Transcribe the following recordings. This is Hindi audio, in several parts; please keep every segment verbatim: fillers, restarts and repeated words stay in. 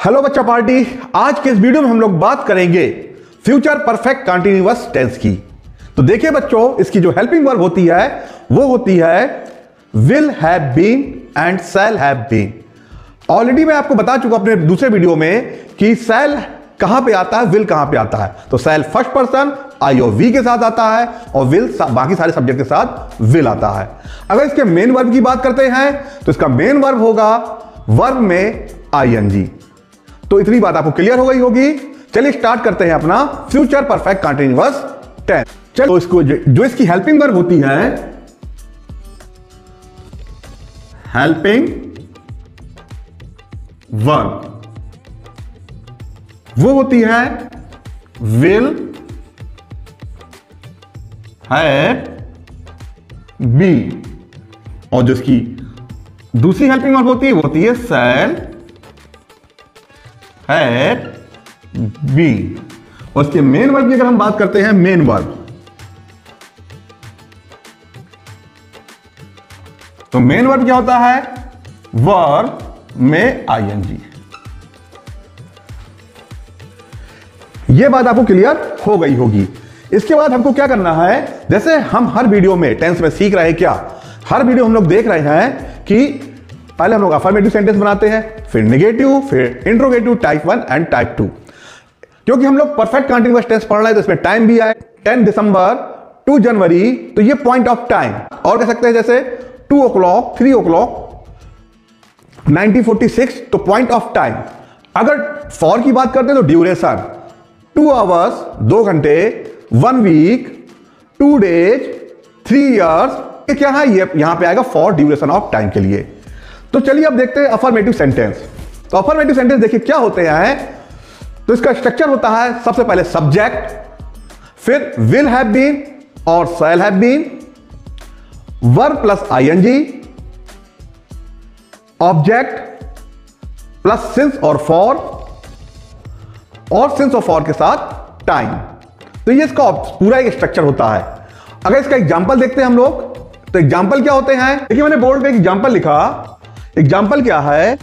हेलो बच्चा पार्टी, आज के इस वीडियो में हम लोग बात करेंगे फ्यूचर परफेक्ट कंटीन्यूअस टेंस की। तो देखिए बच्चों, इसकी जो हेल्पिंग वर्ब होती है वो होती है will have been and shall have been. Already मैं आपको बता चुका अपने दूसरे वीडियो में कि शैल कहां पे आता है, विल कहां पे आता है। तो शैल फर्स्ट पर्सन आई और वी के साथ आता है और विल बाकी सारे सब्जेक्ट के साथ विल आता है। अगर इसके मेन वर्ब की बात करते हैं तो इसका मेन वर्ब होगा वर्ब में आईएनजी। तो इतनी बात आपको क्लियर हो गई होगी। चलिए स्टार्ट करते हैं अपना फ्यूचर परफेक्ट कंटीन्यूअस टेंस। चलो इसको जो इसकी हेल्पिंग वर्ब होती है, हेल्पिंग वर्ब वो होती है विल हैव बीन, और जो इसकी दूसरी हेल्पिंग वर्ब होती है वो होती है शैल हैव बीन। और इसके मेन वर्ब की अगर हम बात करते हैं, मेन वर्ब, तो मेन वर्ब क्या होता है? वर्ब में आईएनजी। यह बात आपको क्लियर हो गई होगी। इसके बाद हमको क्या करना है, जैसे हम हर वीडियो में टेंस में सीख रहे हैं, क्या हर वीडियो हम लोग देख रहे हैं कि पहले हम लोग अफर्मेटिव सेंटेंस बनाते हैं, फिर नेगेटिव, फिर interrogative, type one and type two. क्योंकि हम लोग परफेक्ट कंटीन्यूअस टेंस पढ़ रहे हैं तो इसमें टाइम भी आए, टेन दिसंबर टू जनवरी, तो ये पॉइंट ऑफ टाइम। और कह सकते हैं जैसे two o'clock, three o'clock, nineteen forty six, तो पॉइंट ऑफ टाइम। अगर फॉर की बात करते हैं तो ड्यूरेशन, टू आवर्स, दो घंटे, one week, two days, three years, ये क्या है? ये यहां पे आएगा फॉर ड्यूरेशन ऑफ टाइम के लिए। तो चलिए अब देखते हैं अफर्मेटिव सेंटेंस। तो अफर्मेटिव सेंटेंस देखिए क्या होते हैं। तो इसका स्ट्रक्चर होता है सबसे पहले सब्जेक्ट, फिर विल हैव बीन और shall have been, verb plus ING, object plus since और फॉर, और सिंस और फॉर के साथ टाइम। तो ये इसका पूरा एक स्ट्रक्चर होता है। अगर इसका एग्जांपल देखते हैं हम लोग, तो एग्जांपल क्या होते हैं? देखिए मैंने बोर्ड पे एक एग्जांपल लिखा। एग्जांपल क्या है?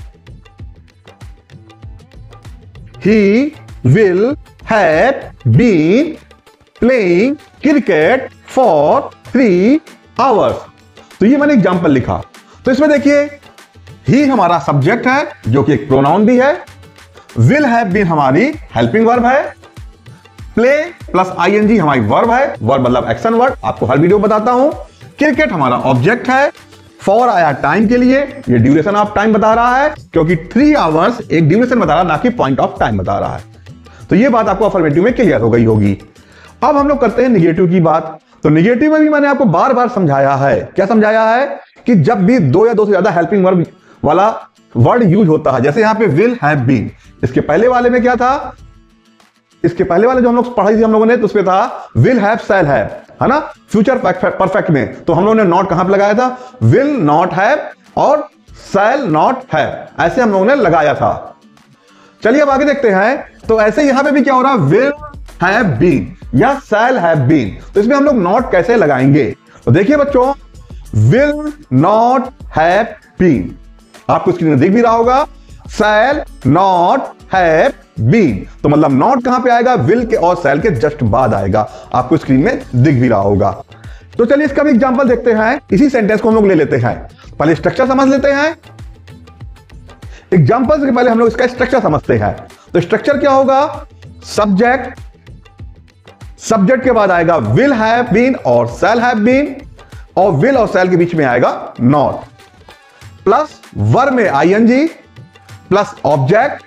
He will have been playing cricket for three hours। तो ये मैंने एग्जांपल लिखा। तो इसमें देखिए ही हमारा सब्जेक्ट है जो कि एक प्रोनाउन भी है, will have been हमारी हेल्पिंग वर्ब है, प्ले प्लस आईएनजी हमारी वर्ब है, वर्ब मतलब एक्शन वर्ब, आपको हर वीडियो बताता हूं। क्रिकेट हमारा ऑब्जेक्ट है, फॉर आया टाइम के लिए, ये ड्यूरेशन ऑफ टाइम बता रहा है क्योंकि थ्री आवर्स एक ड्यूरेशन बता रहा है, ना कि पॉइंट ऑफ टाइम बता रहा है। तो ये बात आपको अफर्मेटिव में क्लियर हो गई होगी। अब हम लोग करते हैं निगेटिव की बात। तो निगेटिव में भी मैंने आपको बार बार समझाया है। क्या समझाया है? कि जब भी दो या दो से ज्यादा हेल्पिंग वर्ब वाला वर्ड यूज होता है, जैसे यहां पे विल हैव बीन, इसके पहले वाले में क्या था? इसके पहले वाले जो हम लोग पढ़ाई थी हम लोगों ने, तो उसमें था विल हैव शैल हैव, है ना, फ्यूचर परफेक्ट में। तो हम लोगों ने नॉट कहां पे लगाया था? विल नॉट हैव और शैल नॉट हैव, ऐसे हम लोगों ने लगाया था। चलिए अब आगे देखते हैं। तो ऐसे यहां पे भी क्या हो रहा है? विल हैव बीन या शैल हैव बीन। तो इसमें हम लोग नॉट कैसे लगाएंगे? तो देखिए बच्चों, विल नॉट हैव बीन, आपको स्क्रीन में दिख भी रहा होगा, शैल नॉट हैव बीन। तो मतलब नॉट कहां पे आएगा? विल के और शैल के जस्ट बाद आएगा, आपको स्क्रीन में दिख भी रहा होगा। तो चलिए इसका भी एग्जांपल देखते हैं। इसी सेंटेंस को हम लोग ले लेते हैं। पहले स्ट्रक्चर समझ लेते हैं। एग्जांपल से पहले हम लोग इसका स्ट्रक्चर समझते हैं। तो स्ट्रक्चर क्या होगा? सब्जेक्ट, सब्जेक्ट के बाद आएगा विल हैव बीन और शैल हैव बीन, और विल और शैल के बीच में आएगा नॉट, प्लस वर्ब में ING, plus object,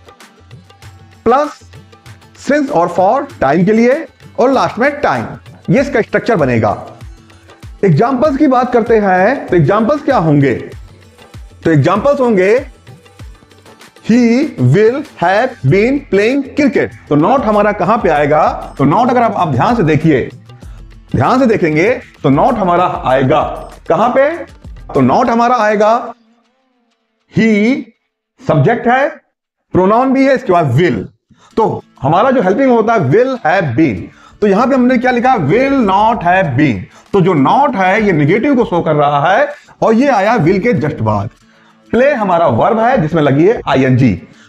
plus since और फॉर टाइम के लिए, और लास्ट में टाइम। ये इसका स्ट्रक्चर बनेगा। एग्जांपल्स की बात करते हैं। तो एग्जांपल्स क्या होंगे? तो एग्जांपल्स होंगे he will have been playing cricket. तो नॉट हमारा कहां पे आएगा? तो नॉट अगर आप, आप ध्यान से देखिए, ध्यान से देखेंगे तो नॉट हमारा आएगा कहां पे? तो नॉट हमारा आएगा, ही सब्जेक्ट है, प्रोनाउन भी है, इसके बाद विल। तो हमारा जो हेल्पिंग होता है विल हैव बीन, तो यहां पे हमने क्या लिखा? Will not have been. तो जो नॉट है ये निगेटिव को शो कर रहा है और ये आया विल के जस्ट बाद। प्ले हमारा वर्ब है जिसमें लगी है आईएनजी।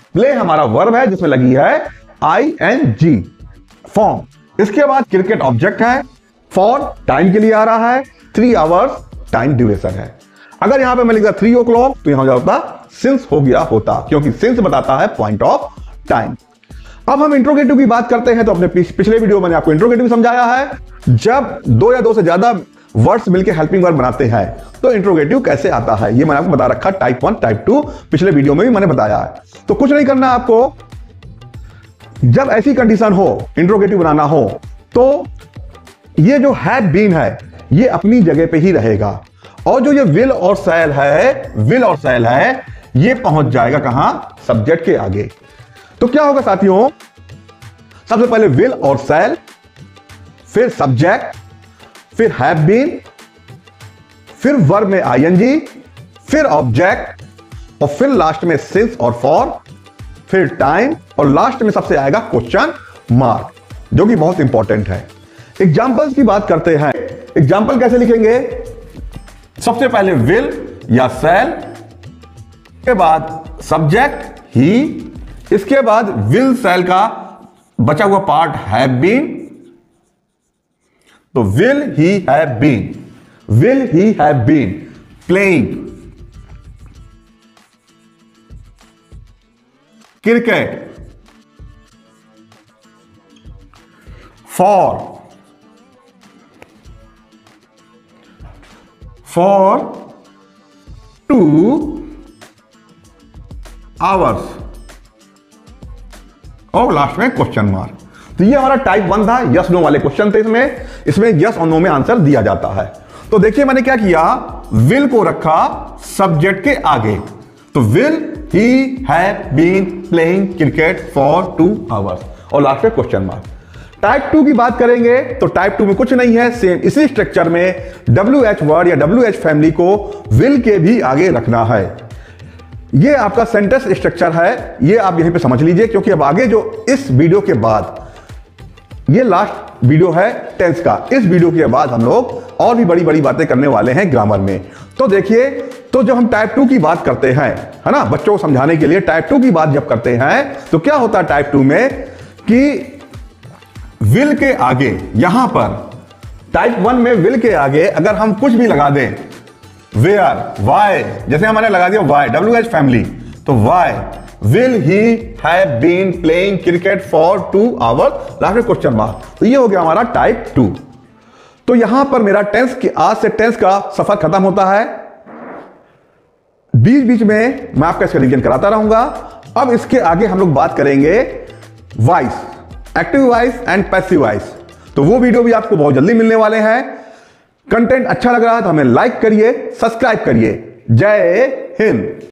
प्ले हमारा वर्ब है जिसमें लगी है आई एन जी फॉर्म। इसके बाद क्रिकेट ऑब्जेक्ट है, फॉर टाइम के लिए आ रहा है, थ्री आवर्स टाइम ड्यूरेशन है। अगर यहां पे मैं लिखता थ्री ओ क्लॉक तो यहां हो जाता सिंस हो गया होता, क्योंकि सिंस बताता है पॉइंट ऑफ टाइम। अब हम इंट्रोगेटिव की बात करते हैं तो अपने पिछले वीडियो में मैंने आपको इंट्रोगेटिव समझाया है। जब दो या दो से ज्यादा वर्ड्स मिलकर हेल्पिंग वर्ब बनाते हैं तो इंट्रोगेटिव कैसे आता है, ये मैंने आपको बता रखा, टाइप वन टाइप टू पिछले वीडियो में भी मैंने बताया है। तो कुछ नहीं करना आपको, जब ऐसी कंडीशन हो इंट्रोगेटिव बनाना हो तो ये जो हैव बीन है ये अपनी जगह पे ही रहेगा, और जो ये विल और शैल है, विल और शैल है ये पहुंच जाएगा कहां, सब्जेक्ट के आगे। तो क्या होगा साथियों, सबसे पहले विल और शैल, फिर सब्जेक्ट, फिर हैव बीन, फिर वर्ब में आईएनजी, फिर ऑब्जेक्ट, और फिर लास्ट में सिंस और फॉर, फिर टाइम, और लास्ट में सबसे आएगा क्वेश्चन मार्क, जो कि बहुत इंपॉर्टेंट है। एग्जाम्पल्स की बात करते हैं। एग्जाम्पल कैसे लिखेंगे, सबसे पहले विल या शैल, के बाद सब्जेक्ट ही, इसके बाद विल शैल का बचा हुआ पार्ट हैव बीन, तो will he have been, will he have been playing cricket for for two hours, और लास्ट में क्वेश्चन मार्क। तो ये हमारा टाइप वन था, यस नो वाले क्वेश्चन थे इसमें इसमें यस और नो में आंसर दिया जाता है। तो देखिए मैंने क्या किया, विल को रखा सब्जेक्ट के आगे, तो will he have been playing cricket for two hours, और लास्ट में क्वेश्चन मार्क। टाइप टू की बात करेंगे तो टाइप टू में कुछ नहीं है, सेम इसी स्ट्रक्चर में डब्ल्यू एच वर्ड या डब्ल्यू एच फैमिली को विल के भी आगे रखना है। ये आपका सेंटेंस स्ट्रक्चर है, ये आप यहीं पे समझ लीजिए, क्योंकि अब आगे जो इस वीडियो के बाद, ये लास्ट वीडियो है टेंस का, इस वीडियो के बाद हम लोग और भी बड़ी बड़ी बातें करने वाले हैं ग्रामर में। तो देखिए, तो जब हम टाइप टू की बात करते हैं, है ना, बच्चों को समझाने के लिए टाइप टू की बात जब करते हैं तो क्या होता है टाइप टू में कि विल के आगे, यहां पर टाइप वन में विल के आगे अगर हम कुछ भी लगा दें, वेयर, वाई, जैसे हमने लगा दिया वाई, डब्ल्यू एच फैमिली, तो why will he have been playing cricket for two hour, last में क्वेश्चन मार्क। तो ये हो गया हमारा टाइप टू। तो यहां पर मेरा टेंस की, आज से टेंस का सफर खत्म होता है। बीच बीच में मैं आपका इसका रिवीजन कराता रहूंगा। अब इसके आगे हम लोग बात करेंगे voice, active voice and passive voice. तो वो वीडियो भी आपको बहुत जल्दी मिलने वाले हैं। कंटेंट अच्छा लग रहा है तो हमें लाइक करिए, सब्सक्राइब करिए। जय हिंद।